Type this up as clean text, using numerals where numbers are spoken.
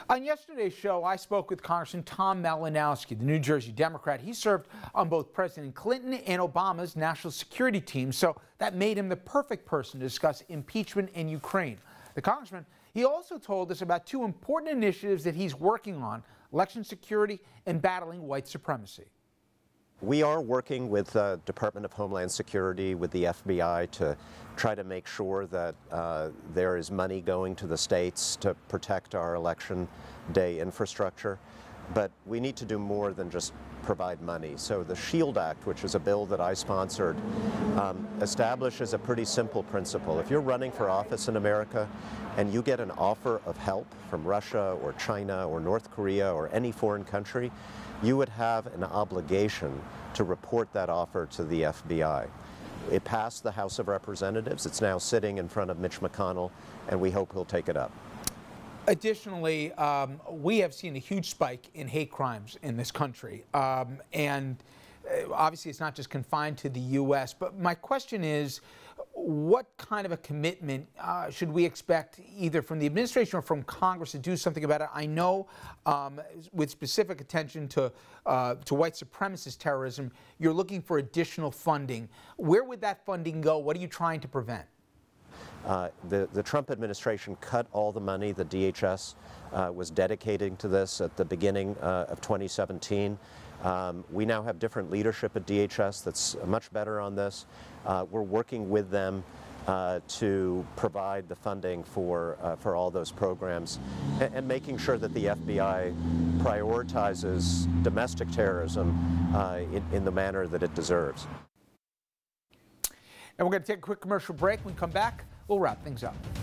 On yesterday's show, I spoke with Congressman Tom Malinowski, the New Jersey Democrat. He served on both President Clinton and Obama's national security team, so that made him the perfect person to discuss impeachment and Ukraine. The congressman, he also told us about two important initiatives that he's working on: election security and battling white supremacy. We are working with the Department of Homeland Security, with the FBI, to try to make sure that there is money going to the states to protect our election day infrastructure. But we need to do more than just provide money. So the SHIELD Act, which is a bill that I sponsored, establishes a pretty simple principle. If you're running for office in America and you get an offer of help from Russia or China or North Korea or any foreign country, you would have an obligation to report that offer to the FBI. It passed the House of Representatives. It's now sitting in front of Mitch McConnell, and we hope he'll take it up. Additionally, we have seen a huge spike in hate crimes in this country. And obviously it's not just confined to the U.S., but my question is, what kind of a commitment should we expect either from the administration or from Congress to do something about it? I know with specific attention to white supremacist terrorism, you're looking for additional funding. Where would that funding go? What are you trying to prevent? The Trump administration cut all the money the DHS was dedicating to this at the beginning of 2017. We now have different leadership at DHS that's much better on this. We're working with them to provide the funding for all those programs and making sure that the FBI prioritizes domestic terrorism in the manner that it deserves. And we're going to take a quick commercial break. When we come back, we'll wrap things up.